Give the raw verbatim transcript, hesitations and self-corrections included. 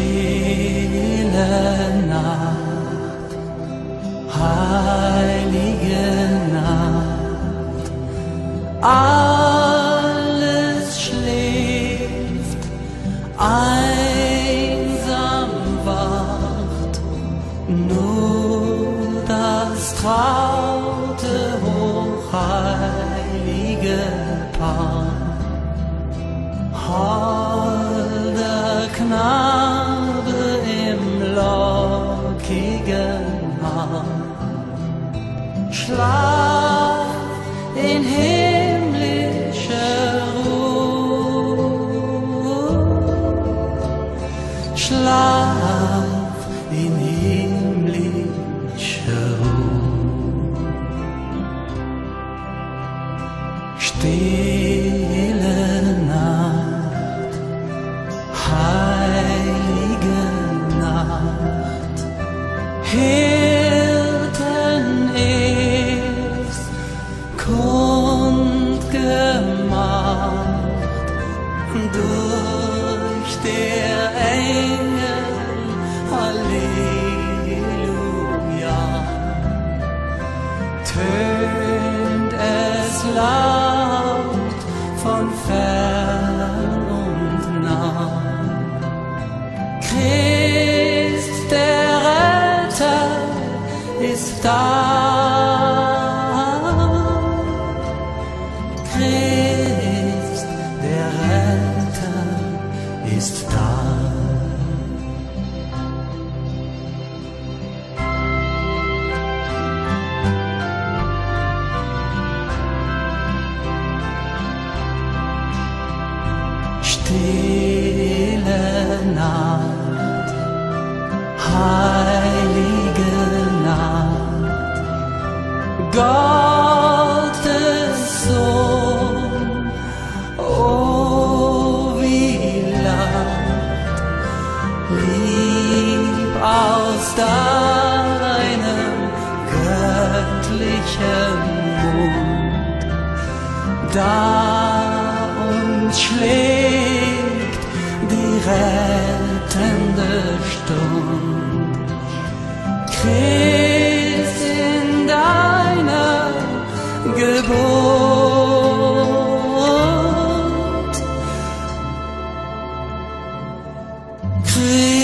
Stille Nacht, heilige Nacht, alles schläft, einsam wacht, nur das traute, hochheilige Paar. Holder Knabe im lockigen Haar, schlaf in himmlischer Ruhe, schlaf in himmlischer Ruhe. Stille Nacht, heilige Nacht, Hirten erst kundgemacht, durch der Engel Halleluja, tönt es laut von fern und nah. Christ, der Retter, ist da. Christ, der Retter, ist da. Stille Nacht, heilige Nacht, Gottes Sohn, oh wie lacht, lieb aus deinem göttlichen Mund, da uns schlägt die rettende Stund. Christ in deiner Geburt, Christ